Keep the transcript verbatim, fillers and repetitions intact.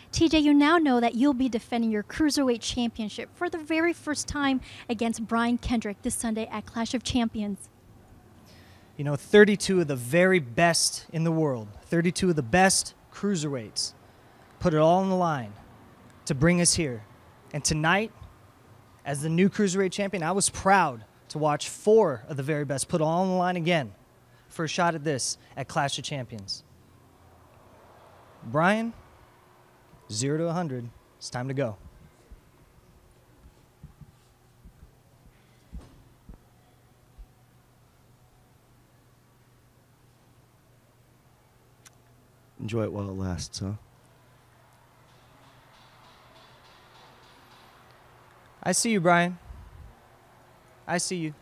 T J, you now know that you'll be defending your Cruiserweight Championship for the very first time against Brian Kendrick this Sunday at Clash of Champions. You know, thirty-two of the very best in the world, thirty-two of the best cruiserweights, put it all on the line to bring us here. And tonight, as the new Cruiserweight Champion, I was proud to watch four of the very best put it all on the line again for a shot at this at Clash of Champions. Brian, zero to one hundred, it's time to go. Enjoy it while it lasts, huh? I see you, Brian. I see you.